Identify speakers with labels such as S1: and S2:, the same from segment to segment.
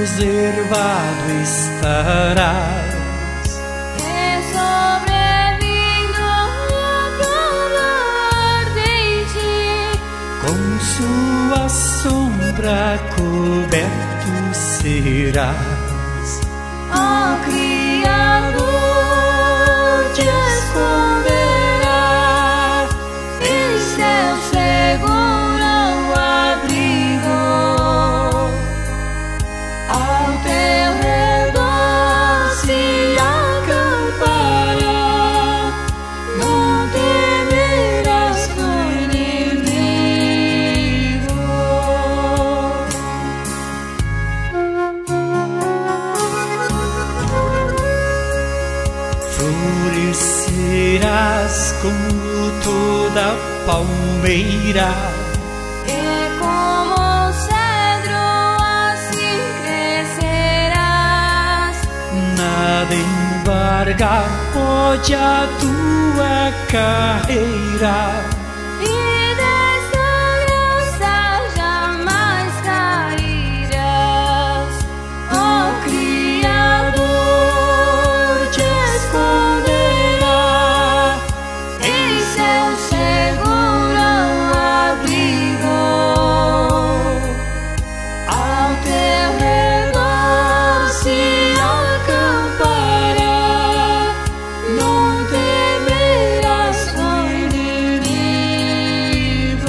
S1: reservado estarás.
S2: He sobrevivido a probar de ti.
S1: Com sua sombra coberto serás.
S2: Oh Criador, te esconderá, em seu seguro abrigo. Ao teu redor se acampará, não temerás do inimigo.
S1: Florescerás como toda palmeira,
S2: E como cedro assim crescerás.
S1: nada embargar pode a tua carreira.
S2: E desta graça jamais cairás. Oh Criador, te esconderá, em seu seguro abrigo. Ao teu redor se acampará, não temerás do inimigo.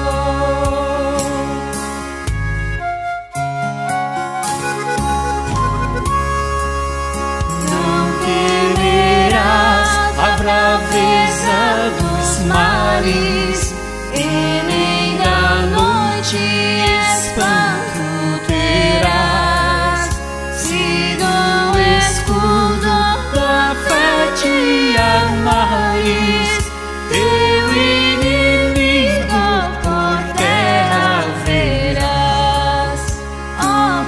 S1: Não temerás a braveza dos mares,
S2: E nem da noite espanto terás. Se do escudo da fé te armares, teu inimigo por terra verás. Oh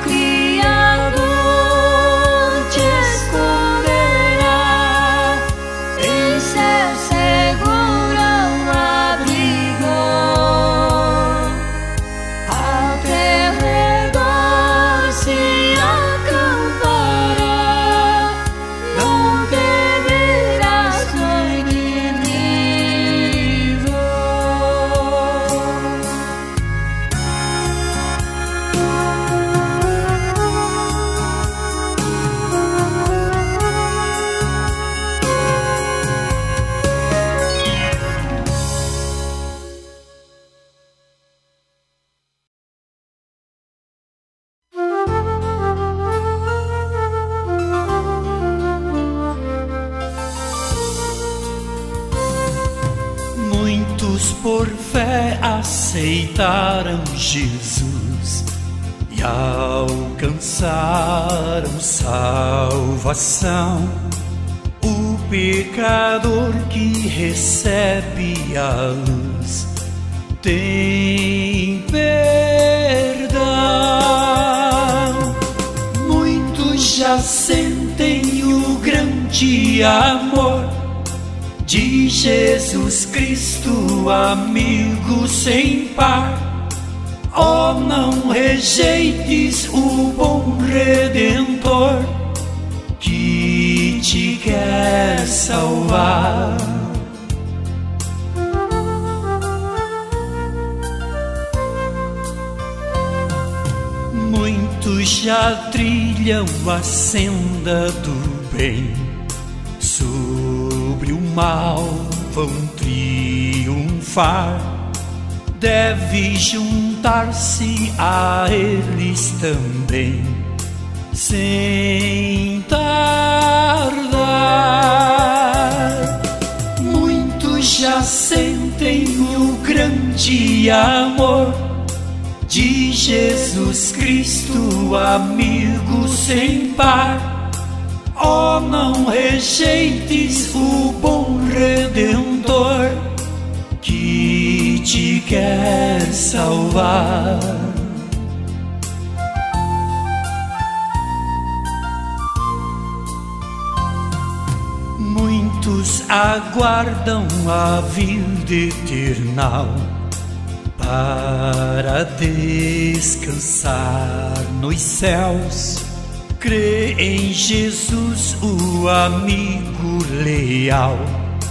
S2: Criador, te esconderá, em seu seguro abrigo. Ao teu redor se acampará, não temerás do inimigo.
S1: Muitos por fé aceitaram Jesus e alcançaram salvação. O pecador que recebe a luz tem perdão. Muitos já sentem o grande amor de Jesus Cristo, amigo sem par. Oh, não rejeites o bom Redentor que te quer salvar. Muitos já trilham a senda do bem, sobre o mal vão triunfar. Deve juntar-se a eles também, sem tardar. Muitos já sentem o grande amor de Jesus Cristo, amigo sem par. Oh, não rejeites o bom Redentor que te quer salvar. Muitos aguardam a vida eternal Para descansar nos céus, crê em Jesus, o amigo leal.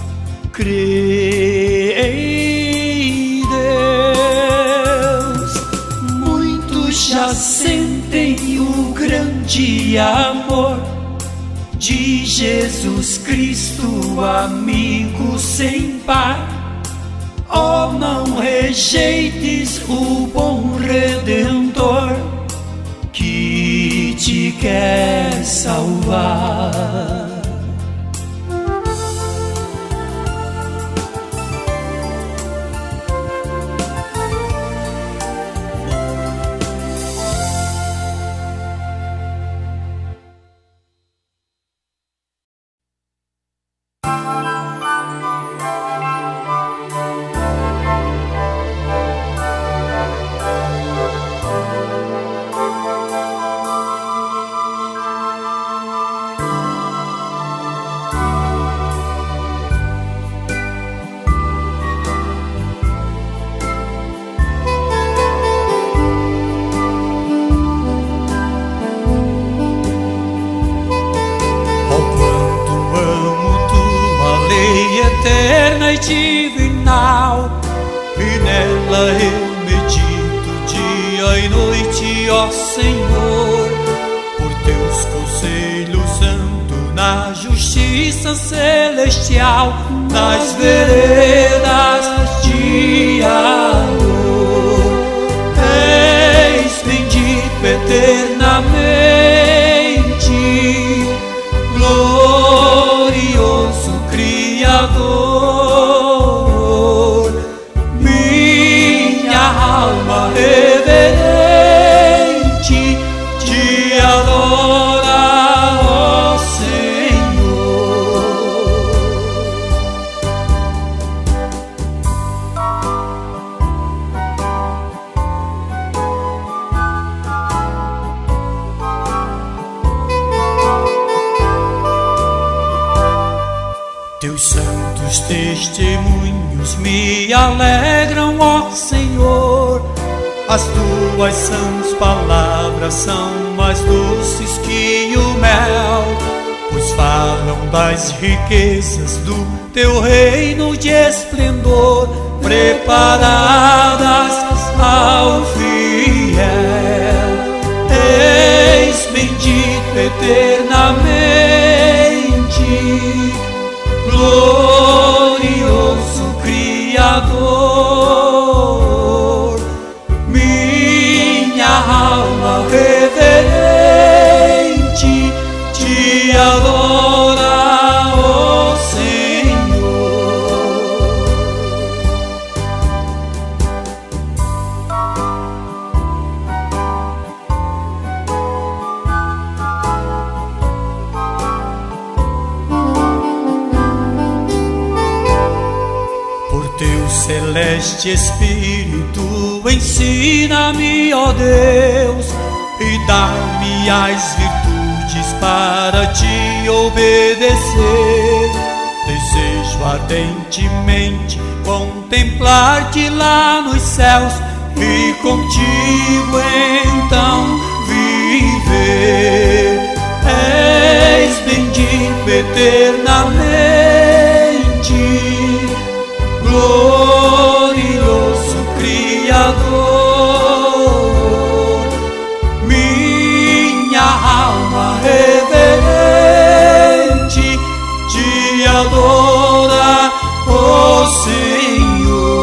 S1: Crê em Deus. Muitos já sentem o grande amor de Jesus Cristo, amigo sem par. Oh, não rejeites o bom Redentor que te quer salvar. Eterna e divinal, e nela eu medito dia e noite, ó Senhor. Por teus conselhos santo, na justiça celestial, nas veredas de amor, és bendito eternamente, glorioso Criador. Minha alma reverente te adora, ó Senhor. Teus santos testemunhos me alegram, ó Senhor. As tuas sãs palavras são mais doces que o mel, pois falam das riquezas do teu reino de esplendor, preparadas ao fiel. És bendito eternamente, glorioso Criador. Minha alma reverente te adora, ó Senhor. Teu celeste Espírito ensina-me, ó Deus, e dá-me as virtudes para te obedecer. Desejo ardentemente contemplar-te lá nos céus e contigo então viver. És bendito eternamente, glorioso Criador. Minha alma reverente te adora, ó Senhor.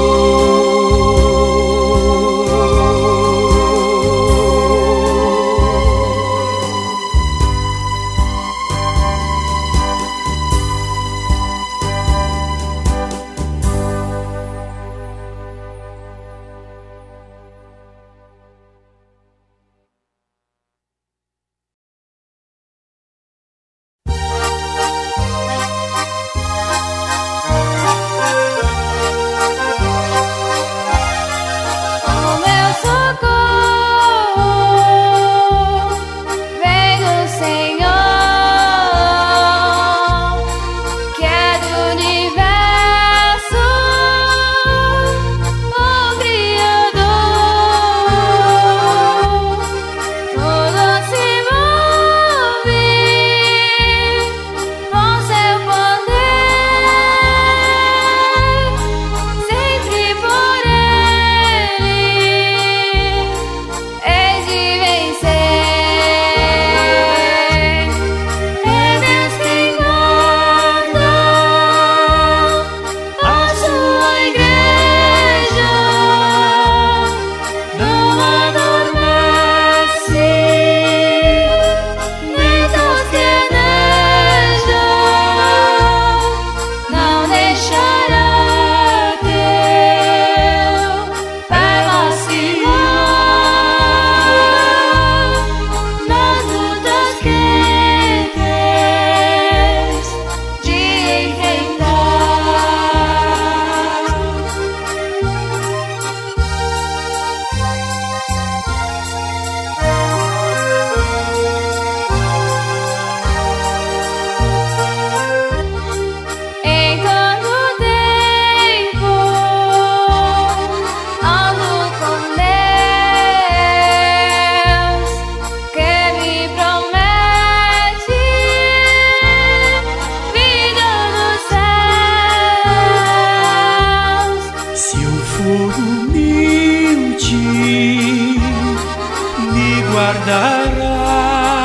S1: guardará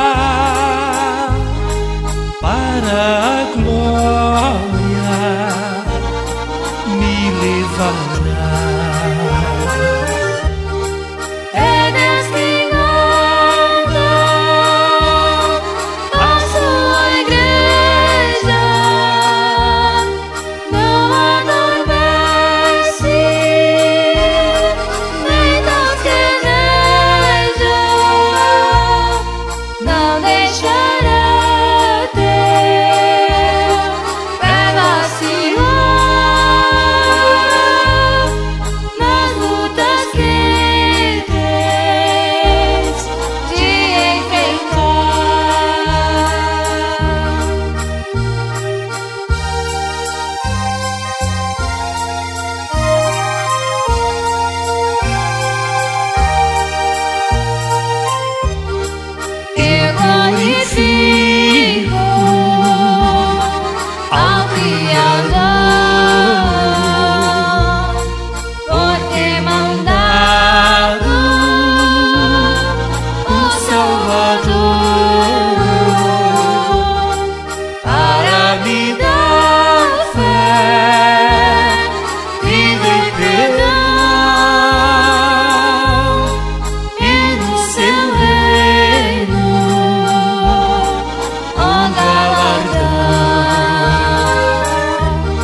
S1: para a glória, me levará.
S2: É Deus quem guarda a sua igreja, não adormece, nem tosqueneja, não deixará teu pé vacilar nas lutas que tens de eu glorifico ao Criador por ter mandado o Salvador para me dar fé, vida e perdão, e no seu reino o galardão.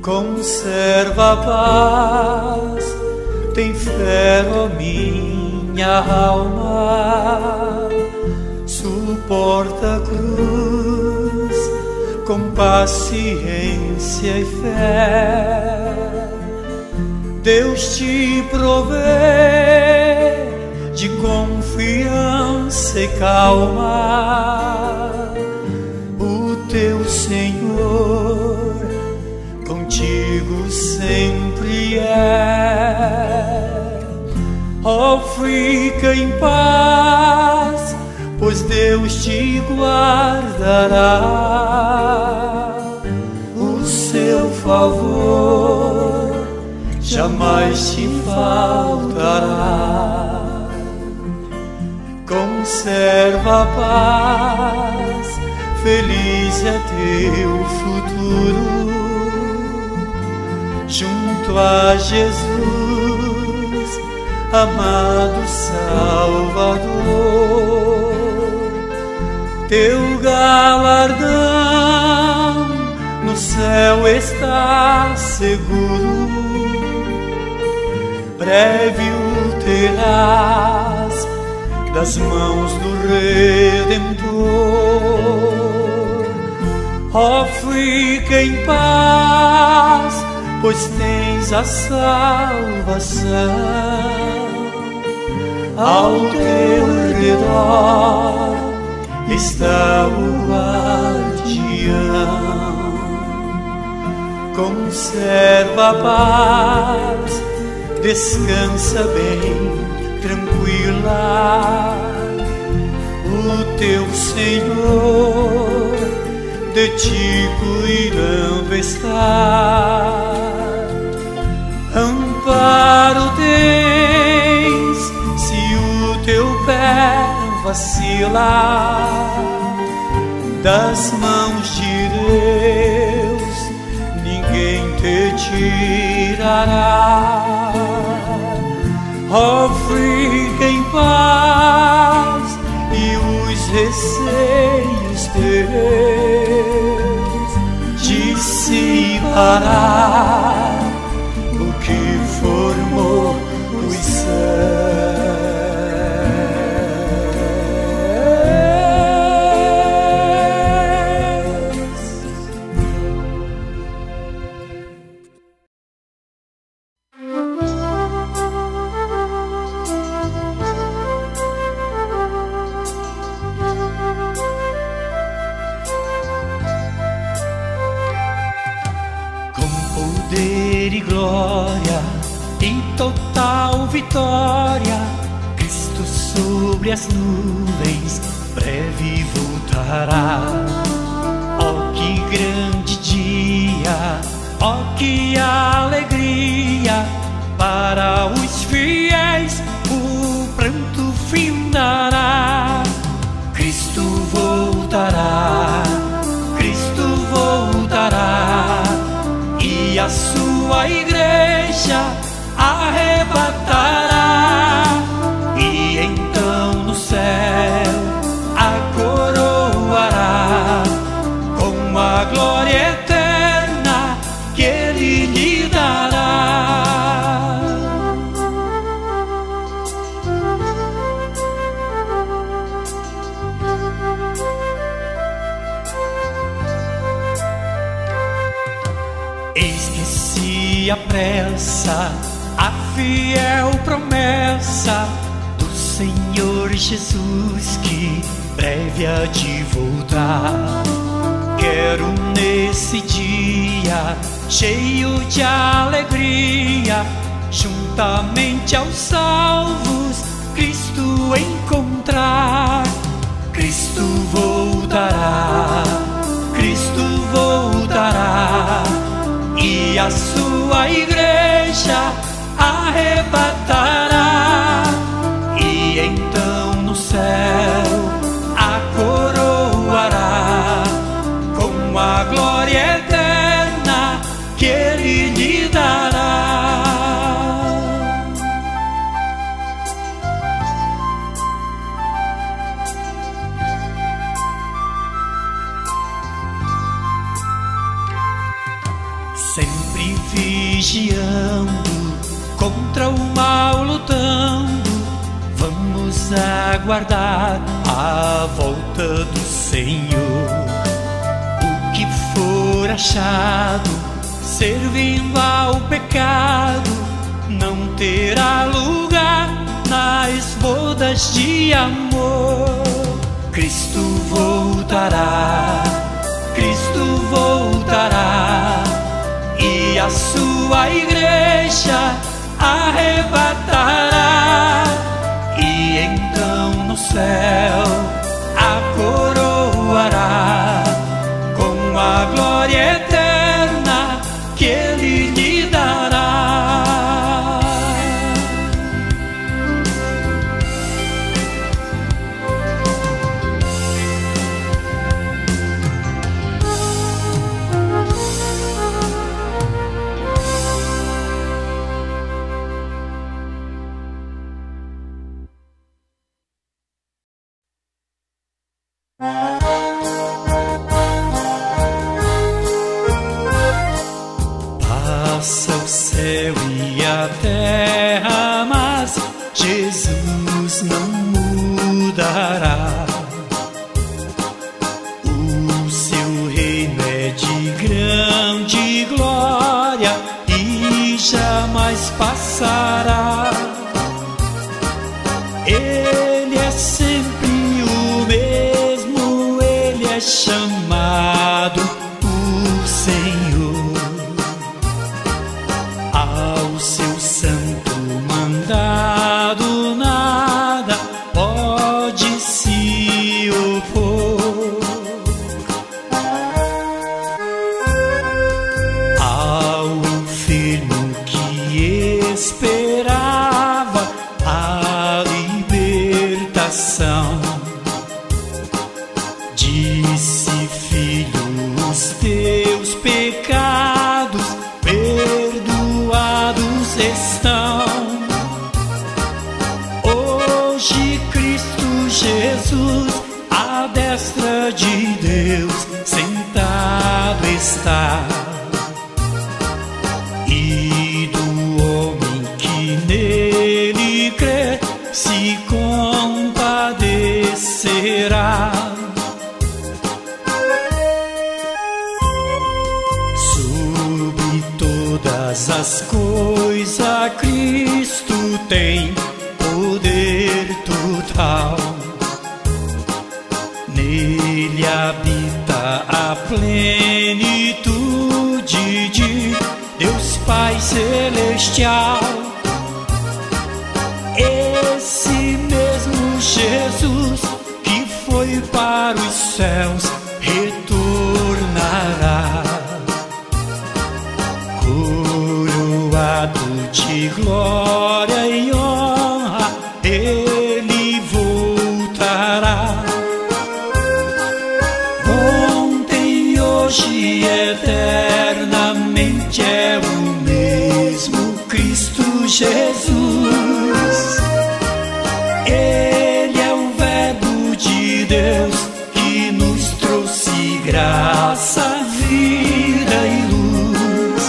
S1: Conserva a paz, tem fé, ó minha alma, suporta a cruz com paciência e fé. Deus te provê de confiança e calma, o teu Senhor contigo sempre é. Oh, fica em paz, pois Deus te guardará. O seu favor jamais te faltará. Conserva a paz, feliz é teu futuro. Junto a Jesus, amado Salvador, teu galardão no céu está seguro. Breve o terás das mãos do Redentor. Oh, fica em paz, pois tens a salvação. Ao teu redor está o guardião. Conserva a paz, descansa bem, tranquila. O teu Senhor de ti cuidando está. Amparo tens se o teu pé vacilar. Das mãos de Deus ninguém te tirará. Oh, fica em paz e os receios teus dissipará o que formou os céus. Poder e glória, em total vitória, Cristo sobre as nuvens breve voltará. Oh, que grande dia, oh, que alegria, para os fiéis o pranto findará. Cristo voltará, Cristo voltará, e a sua igreja arrebatará. E então no céu a coroará com a glória eterna que ele lhe dará. Eis que se apressa a fiel promessa do Senhor Jesus, que breve há de voltar. Quero nesse dia, cheio de alegria, juntamente aos salvos, Cristo encontrar. Cristo voltará, Cristo voltará, e a sua igreja arrebatará. E então no céu a coroará com a glória eterna que ele lhe dará. Sempre mal lutando, vamos aguardar a volta do Senhor. O que for achado servindo ao pecado não terá lugar nas bodas de amor. Cristo voltará, Cristo voltará, e a sua igreja arrebatará, e então no céu a coroará com a glória eterna que Ele lhe dará. Passa o céu e a terra, mas Jesus não mudará. O seu reino é de grande glória e jamais passará. Ele é sempre o mesmo, Ele é chamado o Senhor. Ao seu santo mandado nada pode se opor. Ao enfermo que esperava a libertação, disse: filho, os teus pecados perdoados estão. Hoje Cristo Jesus à destra de Deus sentado está, e do homem que nele crê se compadecerá. Sobre todas as coisas Cristo tem poder total. Nele habita a plenitude de Deus Pai Celestial. Esse mesmo Jesus que foi para os céus retornará, coroado de glória e honra, Ele voltará. Ontem, hoje e eternamente é o mesmo Cristo Jesus. Ele é o Verbo de Deus que nos trouxe graça, vida e luz.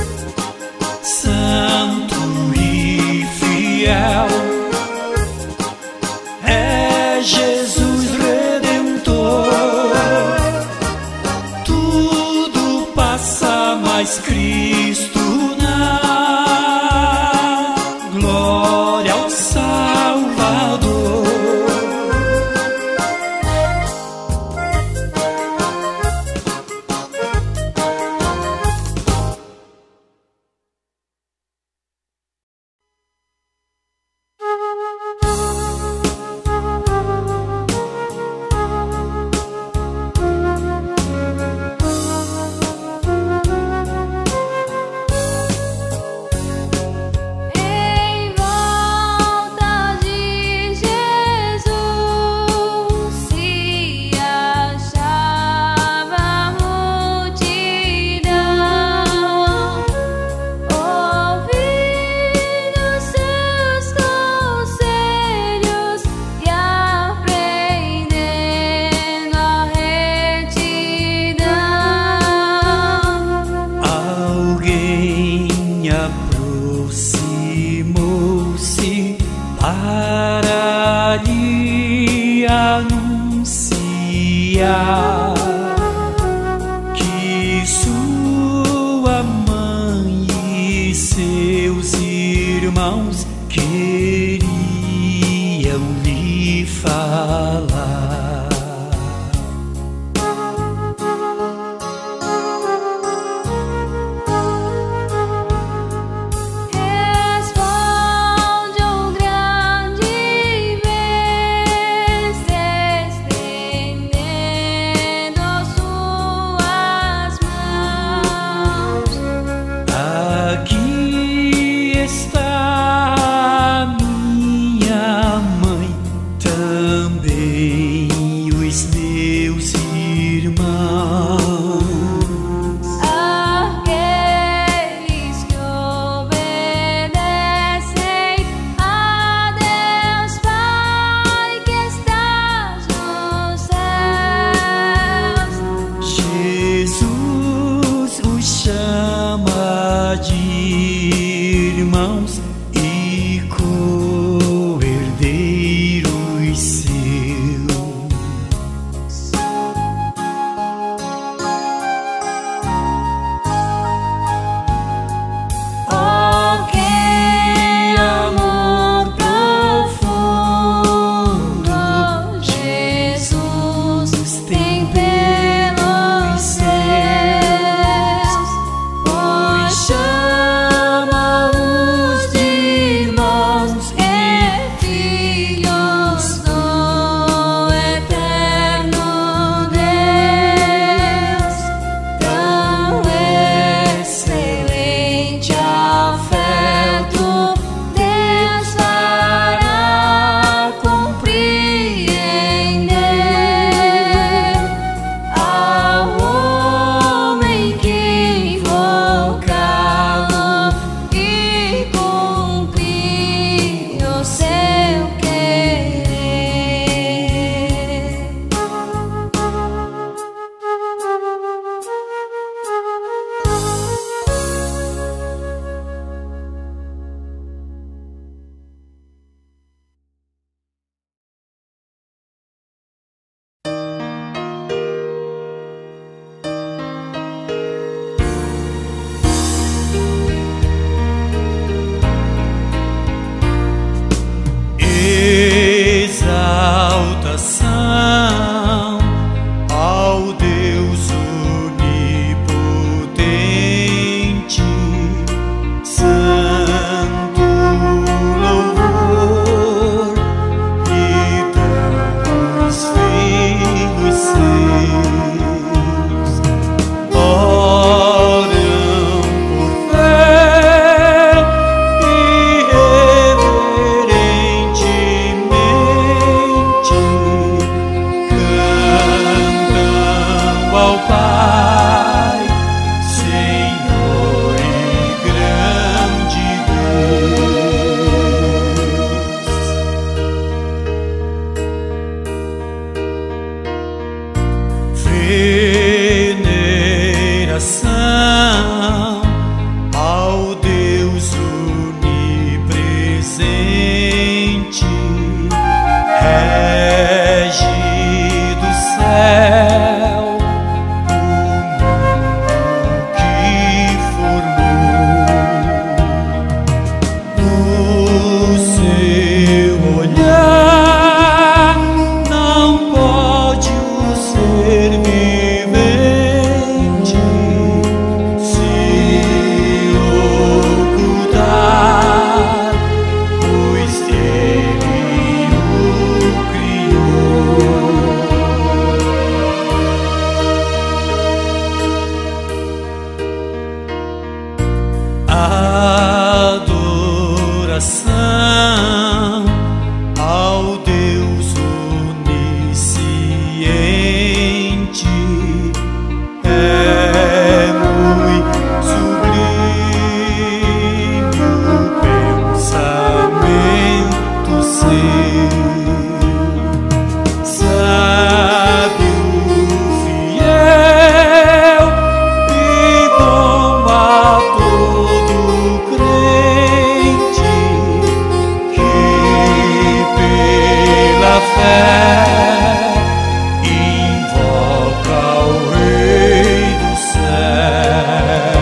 S1: Santo e fiel é Jesus Redentor. Tudo passa, mas Cristo não. Glória ao Salvador. para lhe anunciar que sua mãe e seus irmãos queriam lhe falar.
S2: Responde o grande mestre, estendendo suas mãos.
S1: Aqui está minha mãe também. fé, invoca o Rei do céu.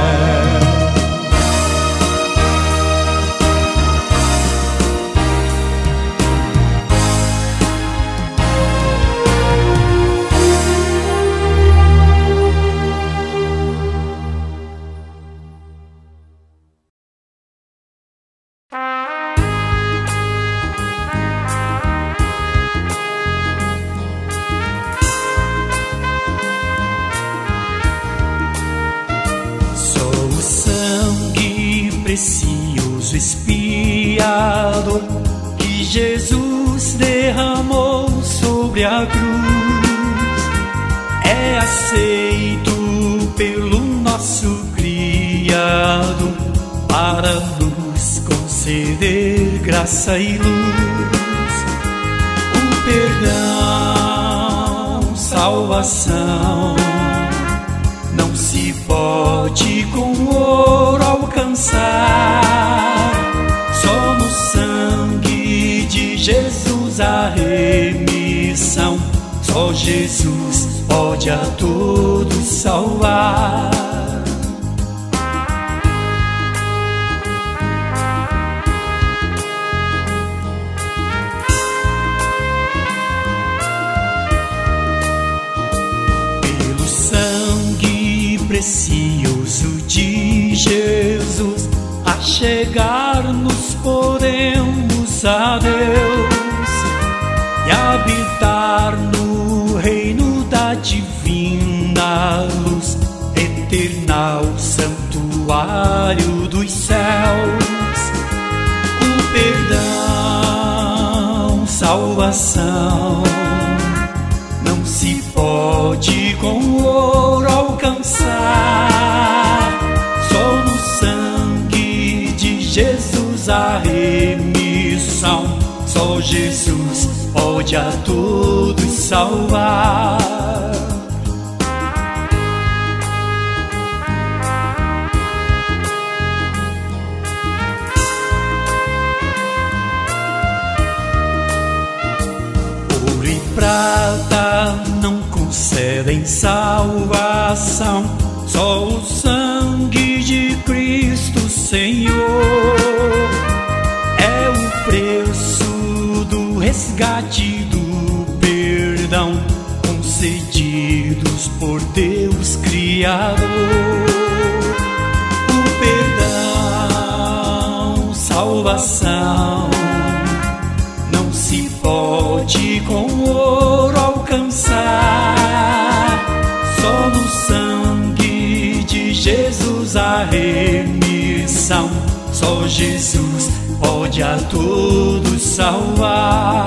S1: Precioso expiador que Jesus derramou sobre a cruz é aceito pelo nosso Criador para nos conceder graça e luz, o perdão, salvação. Não se pode com ouro alcançar, só no sangue de Jesus a remissão. Só Jesus pode a todos salvar. Pelo sangue precioso de Jesus, a chegar-nos podemos a Deus e habitar no reino da divina luz, eternal santuário dos céus. O perdão, salvação, não se pode com ouro alcançar, só no sangue de Jesus a remissão. Só Jesus pode a todos salvar. Ouro e prata não concedem salvação, só o sangue de Cristo Senhor é o preço do resgate, do perdão concedidos por Deus Criador. O perdão, salvação, não se pode com ouro alcançar, só no sangue de Jesus a remissão. Só Jesus pode a todos salvar.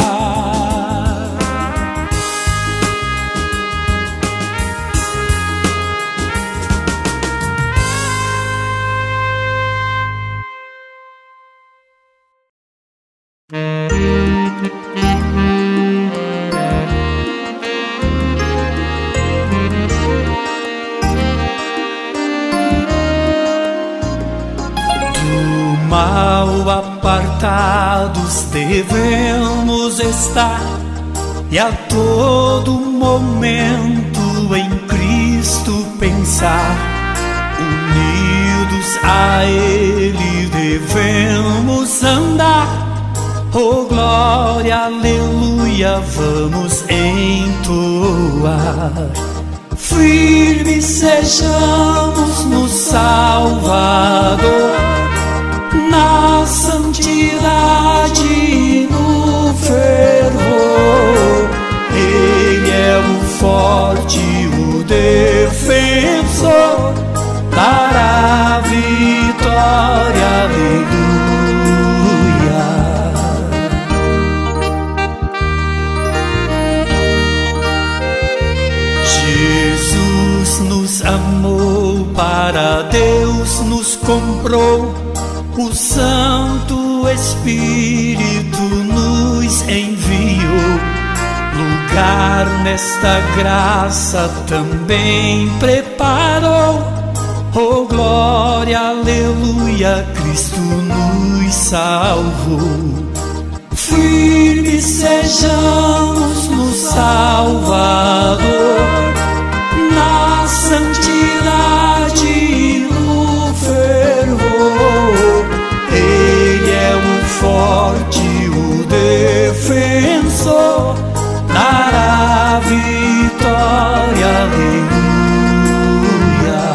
S1: Mal apartados devemos estar e a todo momento em Cristo pensar. Unidos a Ele devemos andar. Oh glória, aleluia, vamos entoar. Firmes sejamos no Salvador, na santidade e no fervor. Ele é o forte, o defensor, dará vitória, aleluia. Jesus nos amou, para Deus nos comprou, o Santo Espírito nos enviou. Lugar nesta graça também preparou. Oh glória, aleluia, Cristo nos salvou. Firmes sejamos no Salvador, na santidade e no fervor. Ele é o forte, o defensor, dará vitória, aleluia.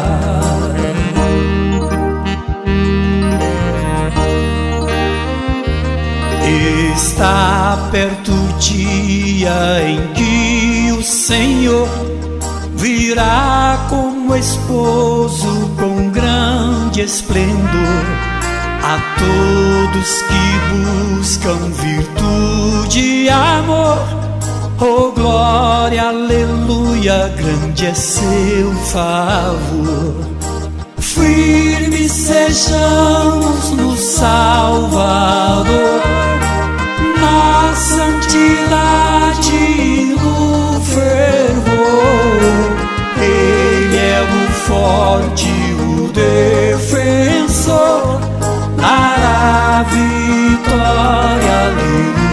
S1: Está perto o dia em que o Senhor virá como esposo com grande esplendor. A todos que buscam virtude e amor, oh glória, aleluia, grande é seu favor. Firmes sejamos no Salvador, na santidade e no fervor. Ele é o forte, o defensor, dará vitória, aleluia.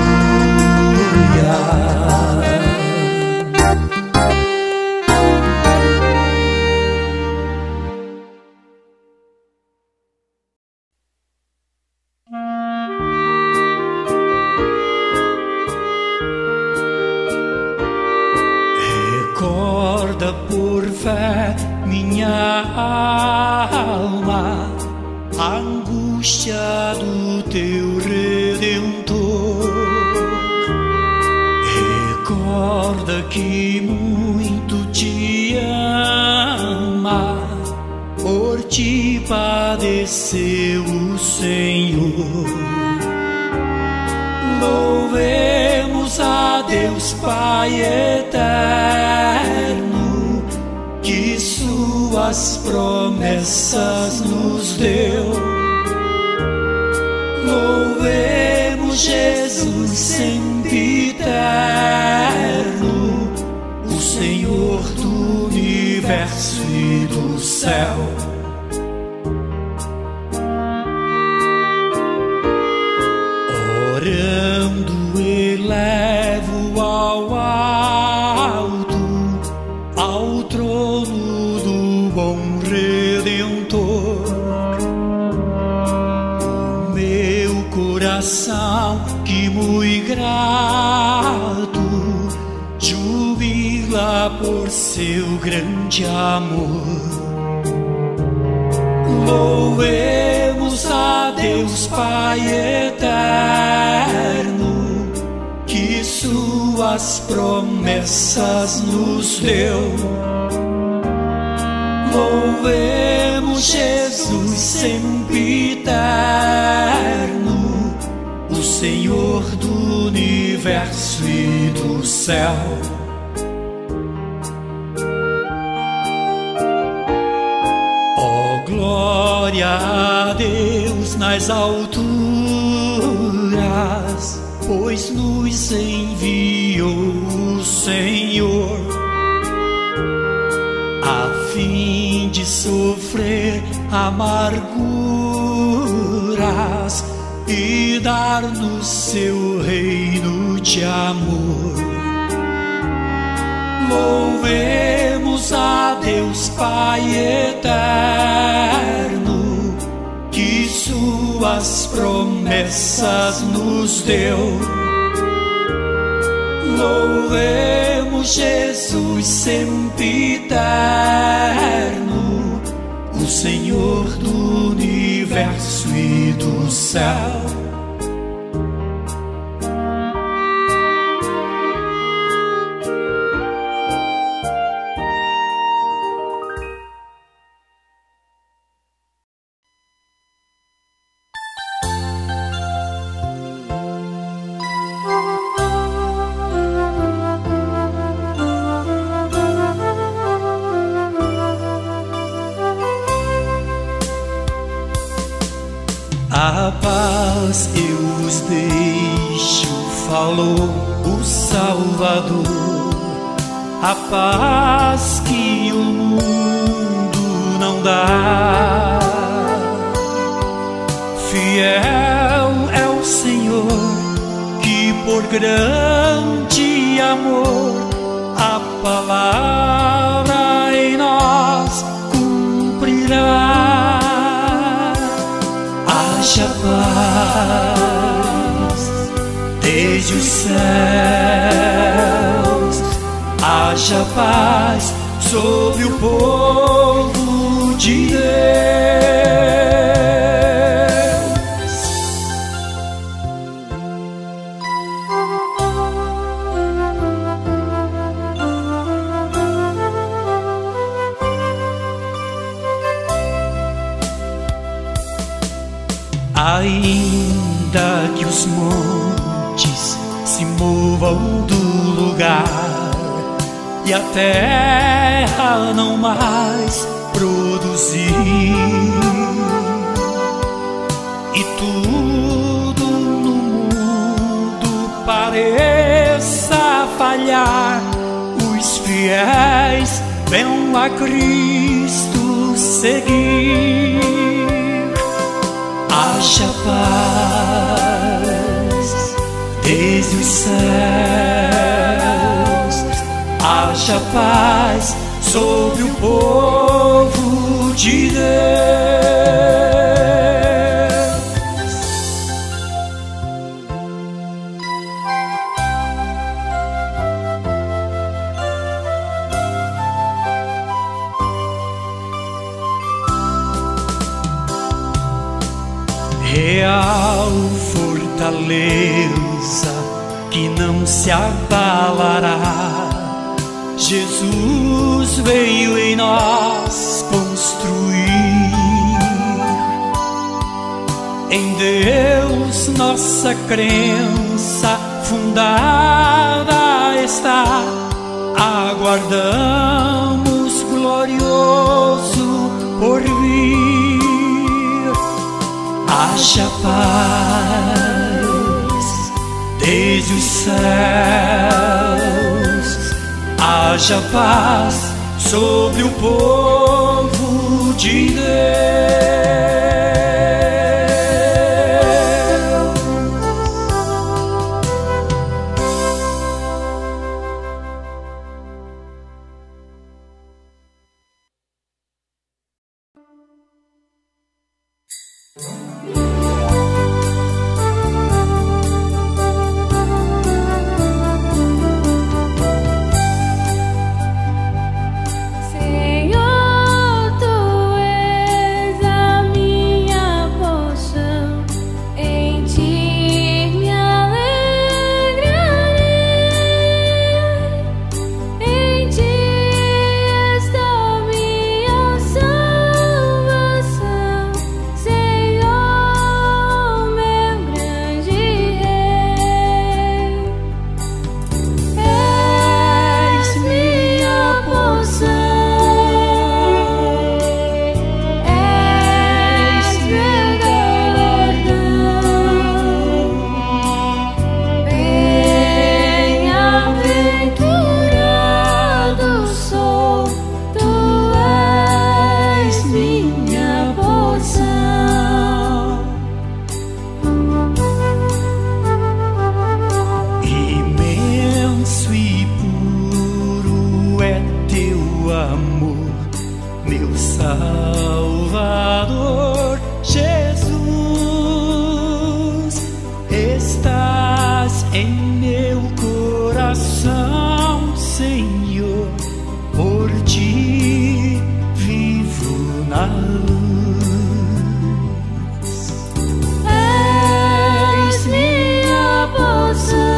S1: Recorda por fé, minha alma, a angústia do teu Redentor. Recorda que muito te ama, por ti padeceu o Senhor. Louvemos a Deus Pai eterno, que suas promessas nos deu. Louvemos Jesus sempiterno, o Senhor do universo e do céu. Orando elevo ao alto, ao trono do bom Redentor. O meu coração, que muito grato, jubila por seu grande amor. Louvemos a Deus Pai eterno, que suas promessas nos deu. Louvemos Jesus sempiterno, o Senhor do universo e do céu. Glória a Deus nas alturas, pois nos enviou o Senhor, a fim de sofrer amarguras e dar-nos seu reino de amor. Louvemos a Deus Pai eterno, que suas promessas nos deu. Louvemos Jesus sempiterno, o Senhor do universo e do céu. A paz eu vos deixo, falou o Salvador, a paz que o mundo não dá. Fiel é o Senhor, que por grande amor a palavra em nós cumprirá. Haja paz desde os céus, haja paz sobre o povo de Deus. Ainda que os montes se movam do lugar e a terra não mais produzir, e tudo no mundo pareça falhar, os fiéis venham a Cristo seguir. Haja paz desde os céus, haja paz sobre o povo de Deus. Real fortaleza que não se abalará, Jesus veio em nós construir. Em Deus nossa crença fundada está, aguardamos glorioso porvir. Haja paz desde os céus, haja paz sobre o povo de Deus. Salvador Jesus, estás em meu coração, Senhor, por ti vivo na luz.
S2: És minha porção.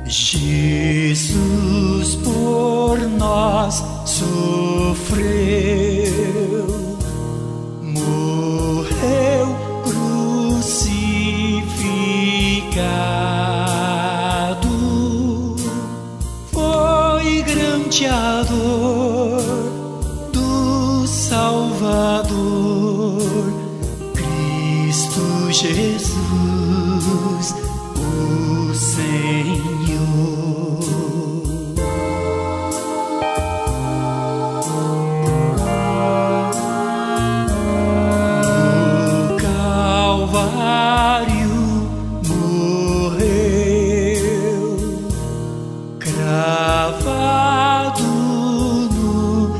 S1: Jesus por nós sofreu, morreu crucificado, foi grande a dor do Salvador, Cristo Jesus, o Senhor. No Calvário morreu, cravado no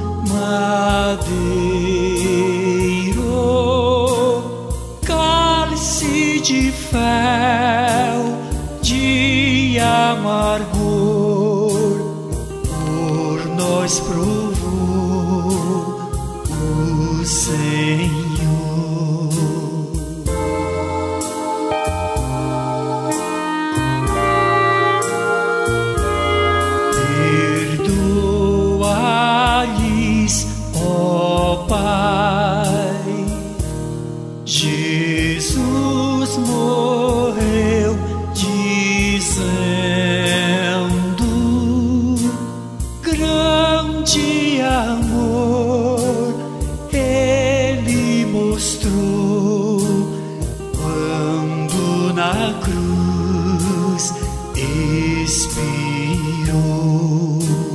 S1: madeiro, cálice de fel, de amargor, por nós provou o Senhor. Perdoa-lhes, ó Pai, Jesus morreu dizendo: grande amor Ele mostrou quando na cruz expirou.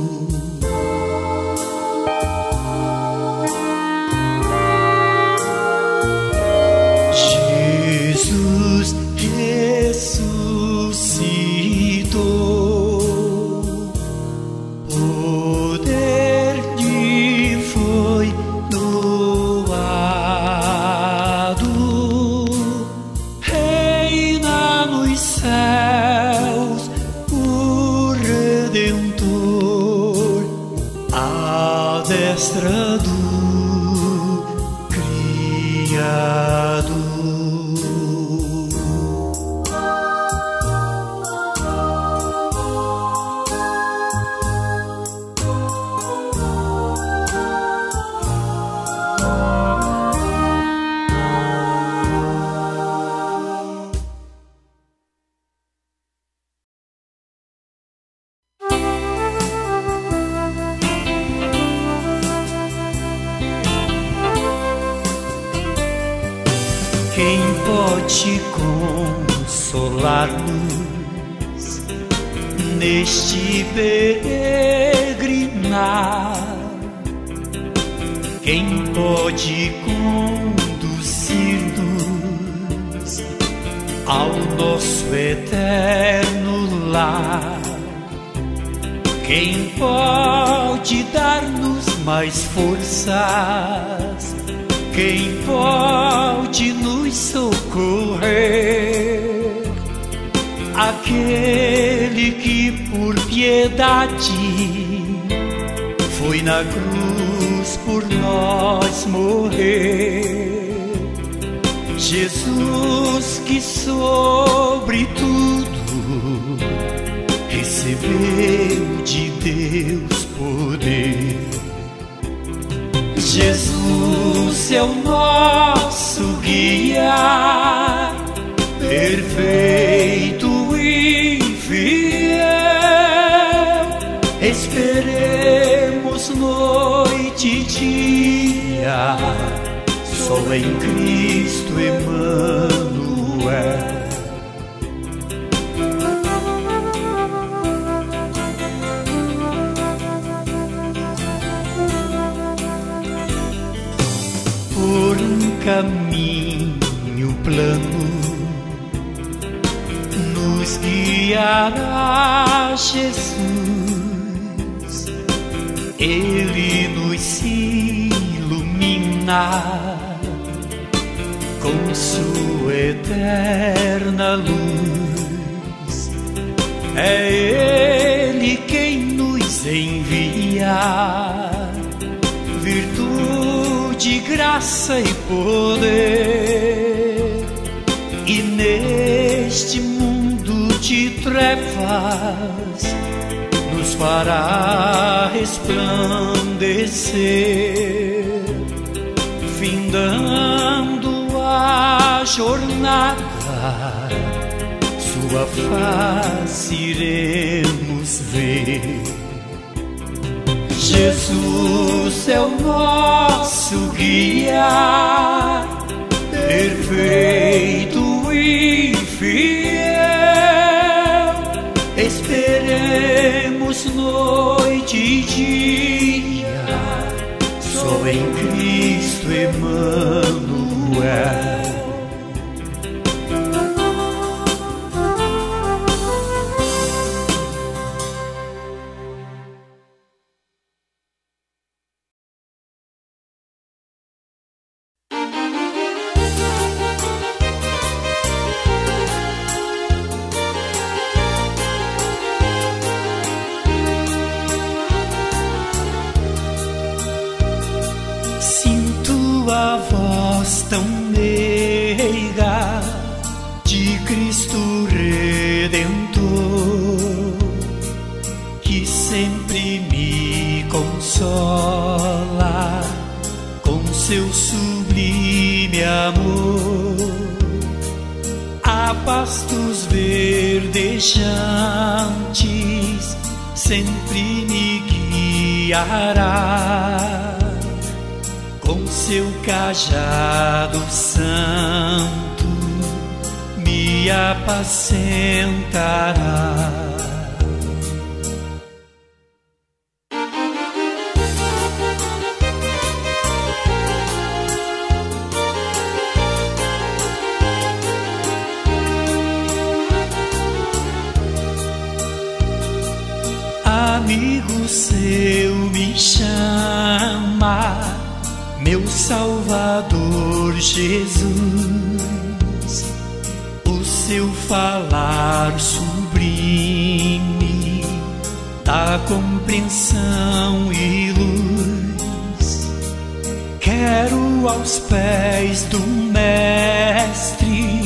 S1: Jesus ressuscitou, poder lhe foi doado, reina nos céus o Redentor, à destra do Criador. Quem pode consolar-nos neste peregrinar? Quem pode conduzir-nos ao nosso eterno lar? Quem pode dar-nos mais forças? Quem pode nos socorrer? Aquele que por piedade foi na cruz por nós morrer. Jesus que sobre tudo recebeu de Deus poder. Jesus é o nosso guia, perfeito e fiel. Esperemos noite e dia, só em Cristo Emmanuel. Por um caminho plano nos guiará Jesus, Ele nos ilumina com sua eterna luz. É Ele quem nos envia virtude, graça e poder, e neste mundo de de trevas nos fará resplandecer, findando a jornada, sua face iremos ver. Jesus é o nosso guia, perfeito e fiel. Esperemos noite e dia, só em Cristo Emmanuel. A voz tão meiga de Cristo Redentor, que sempre me consola com seu sublime amor. A pastos verdejantes sempre me guiará, com seu cajado santo me apacentará. Amigo seu me chama, meu Salvador Jesus. O seu falar sublime dá compreensão e luz. Quero aos pés do Mestre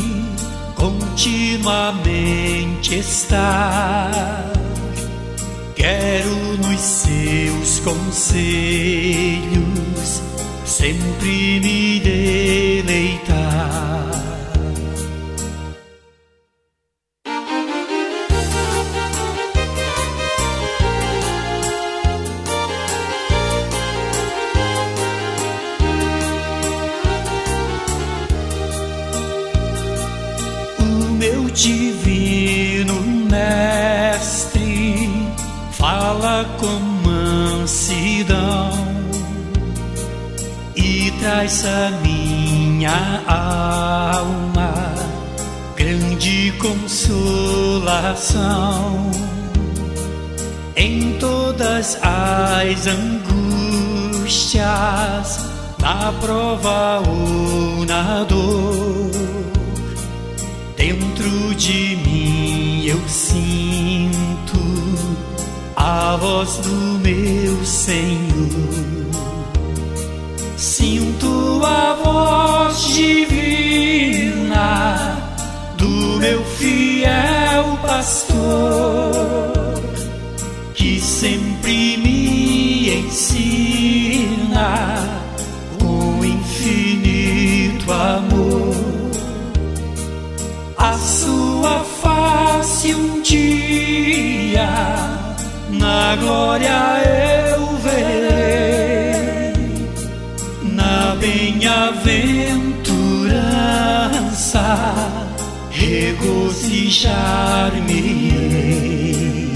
S1: continuamente estar. Quero nos seus conselhos sempre me deleitar. O meu divino Mestre fala com mansidão e traz a minha alma grande consolação. Em todas as angústias, na prova ou na dor, dentro de mim eu sinto a voz do meu Senhor. Sinto a voz divina do meu fiel pastor, que sempre me ensina com infinito amor. A sua face um dia na glória eu verei, na bem-aventurança regozijar-me-ei.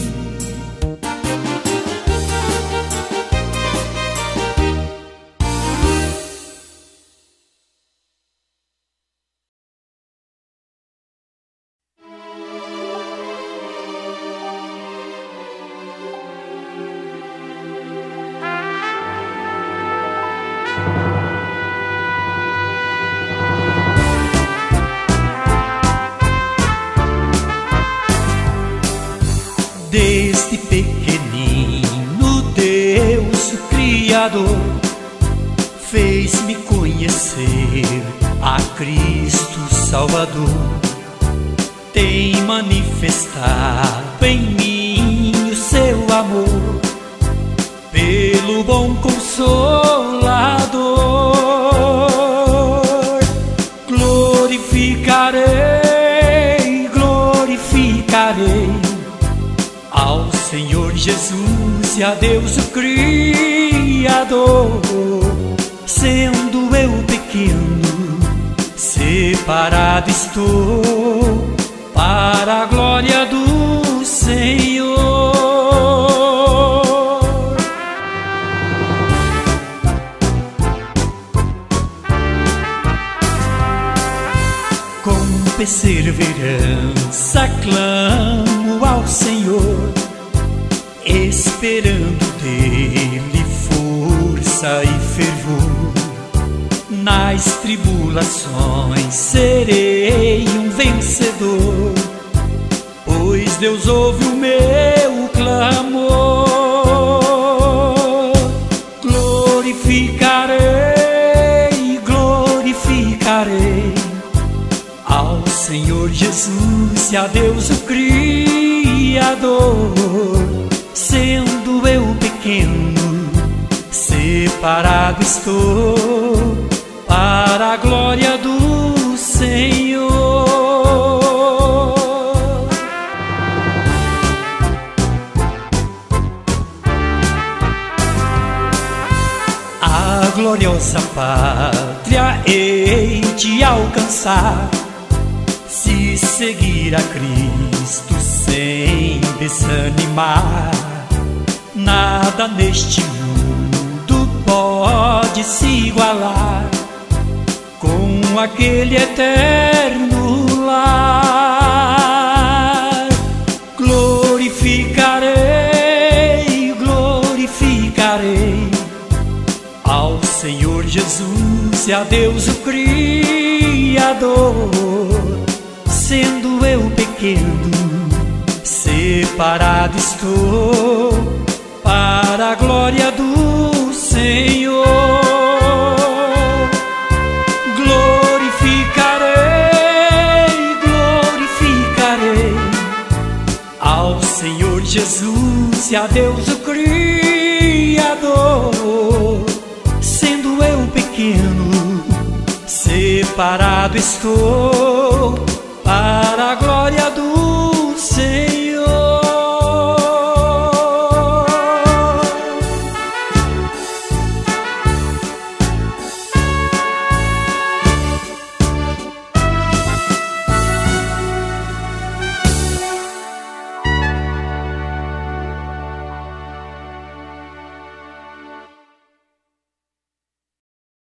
S1: Desde pequenino Deus, o Criador, fez-me conhecer a Cristo Salvador. tem manifestado em mim o seu amor pelo bom Consolador. Glorificarei, glorificarei ao Senhor Jesus e a Deus o Criador. Sendo eu pequeno, separado estou para a glória do Senhor. Com perseverança clamo ao Senhor, esperando dele força e fervor. Nas tribulações serei um vencedor, pois Deus ouve o meu clamor. Glorificarei, glorificarei ao Senhor Jesus e a Deus o Criador. Sendo eu pequeno, separado estou para a glória do Senhor. A gloriosa pátria hei de alcançar, se seguir a Cristo sem desanimar. Nada neste mundo pode se igualar com aquele eterno lar. Glorificarei, glorificarei ao Senhor Jesus e a Deus o Criador. Sendo eu pequeno, separado estou para a glória do Senhor. Glorificarei, glorificarei ao Senhor Jesus e a Deus o Criador. Sendo eu pequeno, separado estou para a glória